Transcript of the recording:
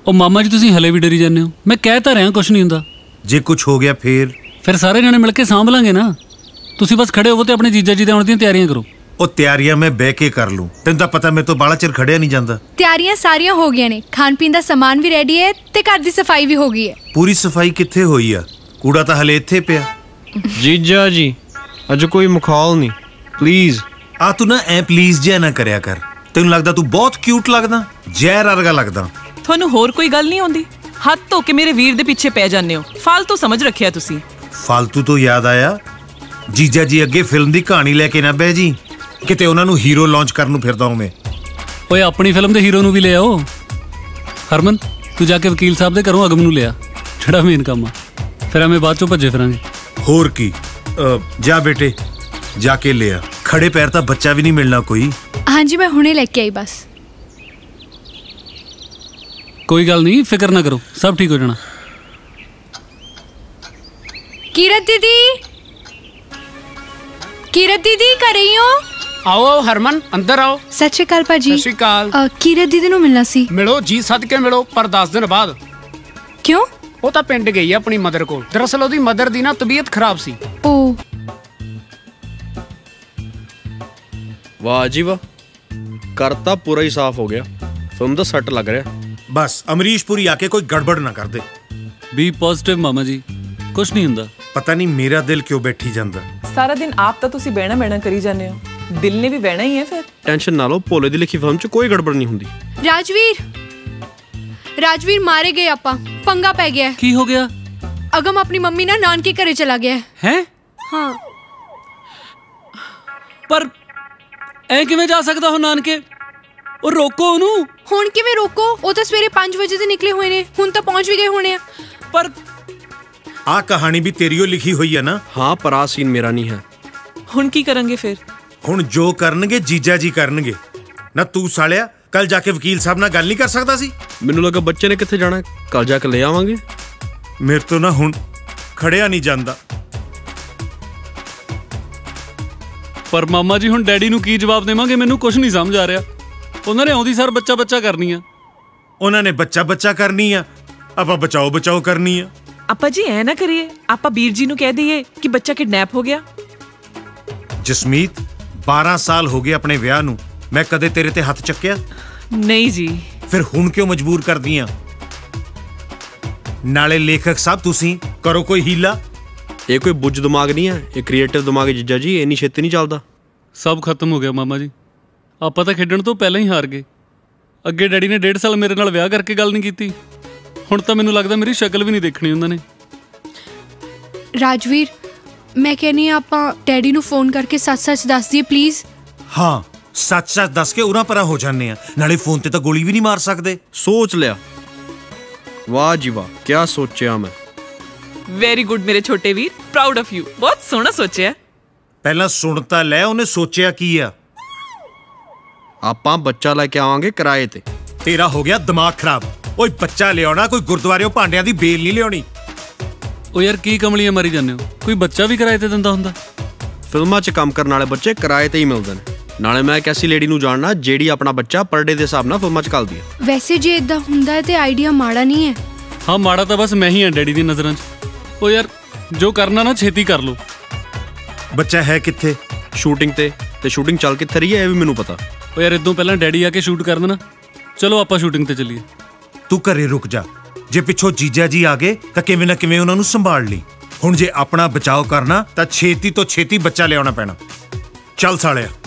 ਉਹ ਮਾਮਾ ਜੀ ਤੁਸੀਂ ਹਲੇ ਵੀ ਡਰੀ ਜਾਂਦੇ ਹੋ। ਮੈਂ ਕਹਿ ਤਾਂ ਰਿਹਾ ਕੁਛ ਨਹੀਂ ਹੁੰਦਾ। ਜੇ ਕੁਛ ਹੋ ਗਿਆ ਫਿਰ ਸਾਰੇ ਜਣੇ ਮਿਲ ਕੇ ਸਾਂਭ ਲਾਂਗੇ ਨਾ। ਤੁਸੀਂ ਬਸ ਖੜੇ ਹੋਵੋ ਤੇ ਆਪਣੇ ਜੀਜਾ ਜੀ ਦੇ ਆਉਣ ਦੀਆਂ ਤਿਆਰੀਆਂ ਕਰੋ। ਉਹ ਤਿਆਰੀਆਂ ਮੈਂ ਬਹਿ ਕੇ ਕਰ ਲੂੰ, ਤੈਨੂੰ ਤਾਂ ਪਤਾ ਮੇਰੇ ਤੋਂ ਬਾਲਾ ਚਿਰ ਖੜਿਆ ਨਹੀਂ ਜਾਂਦਾ। ਤਿਆਰੀਆਂ ਸਾਰੀਆਂ ਹੋ ਗਈਆਂ ਨੇ, ਖਾਣ ਪੀਣ ਦਾ ਸਮਾਨ ਵੀ ਰੈਡੀ ਹੈ ਤੇ ਘਰ ਦੀ ਸਫਾਈ ਵੀ ਹੋ ਗਈ ਹੈ। ਪੂਰੀ ਸਫਾਈ ਕਿੱਥੇ ਹੋਈ ਆ? ਕੂੜਾ ਤਾਂ ਹਲੇ ਇੱਥੇ ਪਿਆ। ਜੀਜਾ ਜੀ ਅੱਜ ਕੋਈ ਮਖੌਲ ਨਹੀਂ ਪਲੀਜ਼। ਆ ਤੂੰ ਨਾ ਐ ਪਲੀਜ਼ ਜਿਹਾ ਨਾ ਕਰਿਆ ਕਰ। ਤੈਨੂੰ ਲੱਗਦਾ ਤੂੰ ਬਹੁਤ ਕਿਊਟ ਲੱਗਦਾ, ਜ਼ਹਿਰ ਵਰਗਾ ਲੱਗਦਾ। ਤੁਹਾਨੂੰ ਹੋਰ ਕੋਈ ਗੱਲ ਨਹੀਂ ਆਉਂਦੀ? ਹੱਥ ਧੋ ਕੇ ਮੇਰੇ ਵੀਰ ਦੇ ਪਿੱਛੇ ਪੈ ਜਾਂਦੇ ਹੋ। ਫਾਲਤੂ ਸਮਝ ਰੱਖਿਆ ਤੁਸੀਂ। ਫਾਲਤੂ ਤੋਂ ਯਾਦ ਆਇਆ, ਜੀਜਾ ਜੀ ਅੱਗੇ ਫਿਲਮ ਦੀ ਕਹਾਣੀ ਲੈ ਕੇ ਨਾ ਬਹਿ ਜੀ, ਕਿਤੇ ਉਹਨਾਂ ਨੂੰ ਹੀਰੋ ਲਾਂਚ ਕਰਨ ਨੂੰ ਫਿਰਦਾ ਹਾਂ ਮੈਂ। ਓਏ ਆਪਣੀ ਫਿਲਮ ਦੇ ਹੀਰੋ ਨੂੰ ਵੀ ਲੈ ਆਓ। ਹਰਮਨ ਤੂੰ ਜਾ ਕੇ ਵਕੀਲ ਸਾਹਿਬ ਦੇ ਘਰੋਂ ਅਗਮ ਨੂੰ ਲਿਆ, ਜਿਹੜਾ ਮੇਨ ਕੰਮ ਆ। ਫਿਰ ਐਵੇਂ ਬਾਅਦ ਚੋਂ ਭੱਜੇ ਫਿਰਾਂਗੇ। ਹੋਰ ਕੀ, ਜਾ ਬੇਟੇ ਜਾ ਕੇ ਲਿਆ। ਖੜੇ ਪੈਰ ਤਾਂ ਬੱਚਾ ਵੀ ਨਹੀਂ ਮਿਲਣਾ ਕੋਈ। ਹਾਂਜੀ ਮੈਂ ਹੁਣੇ ਲੈ ਕੇ ਆਈ ਬਸ। ਕੋਈ ਗੱਲ ਨਹੀਂ, ਫਿਕਰ ਨਾ ਕਰੋ, ਸਭ ਠੀਕ ਹੋ ਜਾਣਾ। ਕੀਰਤ ਦੀਦੀ ਕਰ ਰਹੀ ਹੋ? आओ हरमन अंदर आओ। सत श्री अकाल भाजी। सत श्री अकाल। कीरत दीदी नूं मिलना सी। मिलो जी सदके मिलो, पर 10 दिन बाद। क्यों? वो तो पिंड गई है अपनी मदर को। दरअसल ओदी मदर दी ना तबीयत खराब सी। ओ वाह जी वाह, करता पूरा ही साफ हो गया। फिल्म तो सट लग रहा। बस अमरीश पुरी आके कोई गड़बड़ ना कर दे। बी पॉजिटिव मामा जी, कुछ नहीं हुंदा। पता नहीं मेरा दिल क्यों बैठी जांदा। सारा दिन आप तो तुसी बहना करी जाने हो, दिल ने भी बहना ही है। फिर टेंशन ना लो, भोले दी लिखी फिल्म च कोई गड़बड़ नहीं हुंदी। राजवीर मारे गए आपा, पंगा पै गया है। की हो गया? अगम अपनी मम्मी ना नानके घरे चला गया है। हैं? हाँ। पर ऐ किवें जा सकदा हो नानके? ओ रोको ओनू। हुण किवें रोको? ओ तां सवेरे 5 वजे ते निकले होए ने, हुण तां पहुंच भी गए होने आ। पर आ कहानी भी तेरियो लिखी हुई है ना? हाँ, पर आ सीन मेरा नहीं है। हुण की करेंगे फिर? हुण जो करनगे जीजा जी करनगे ना। तू सालिया कल जाके वकील साहब नाल गल नहीं कर सकदा सी? मैनू लगा बच्चे ने कित्थे जाना, कल जाके ले आवांगे। मेरे तो ना हुण खड़िया नहीं जांदा। पर मामा जी हुण डैडी नू की जवाब देवांगे? मैनू कुछ नहीं समझ आ रहा। उन्होंने आउंदी सर बच्चा बच्चा करनी आ। उन्होंने बच्चा बच्चा करनी आ, आपां बचाओ बचाओ करनी आ। आपा जी ऐ ना करिए, आपा बीर जी नू कह दईए कि बच्चा किडनैप हो गया। जसमीत 12 साल हो गए अपने विआह नू, मैं कदे तेरे ते हथ चक्या नहीं जी। फिर हुण क्यों मजबूर कर दियां? नाले लेखक साहब तुसी करो कोई हीला। ये कोई बुझ दिमाग नहीं है, ये क्रिएटिव दिमाग है जीजा जी, इन्नी छेती नहीं चलदा। सब खत्म हो गया मामा जी। आपां तां खेडण तो पहले ही हार गए। अगे डैडी ने 1.5 साल मेरे नाल विआह करके गल नहीं कीती। हुण तां मैनूं लगदा मेरी शक्ल भी नहीं देखनी उन्होंने। राजवीर मैं कहनी आपां डैडी नूं फोन करके सच दस दिए प्लीज। हाँ सच दस के उरा परा हो जाने आ, नाले फोन ते तां गोली भी नहीं मार सकदे। सोच लिया। वाह जी वाह, क्या सोचा मैं। वेरी गुड मेरे छोटे वीर, प्राउड ऑफ यू। बहुत सोहना सोचा। पहला सुन तां लै, उन्हें सोचा की आ? आपां बच्चा लेके आवांगे किराए ते। तेरा हो गया दिमाग खराब। ओए बच्चा लियाना कोई गुरुद्वारे भांडियां दी बेल नहीं लियानी। ओ यार की कमलियां मारी जाने हो, कोई बच्चा भी किराए ते दिंदा हुंदा? फिल्मां च काम करने वाले बच्चे किराए ते ही मिलदे ने। नाले मैं एक ऐसी लेडी नूं जानना जेड़ी अपना बच्चा पर डे दे हिसाब नाल फिल्मां च घल्लदी है। वैसे जे इदां हुंदा है ते आइडिया माड़ा नहीं है। हाँ माड़ा तो बस मैं ही हां डैडी दी नज़रां च। ओ यार जो करना ना छेती कर लो। बच्चा है कित्थे? शूटिंग ते शूटिंग चल कित्थे रही है ये भी मैनूं पता। ओ यार इदों पहलां डैडी आके शूट कर देना। चलो आपां शूटिंग ते चलीए। तू घरे रुक जा, जे पिछों जीजा जी आ गए तां किवें ना किवें उन्हां नूं संभाल ली। हुण जे अपना बचाव करना तां छेती तो छेती बच्चा लियाउणा पैना। चल सालिया।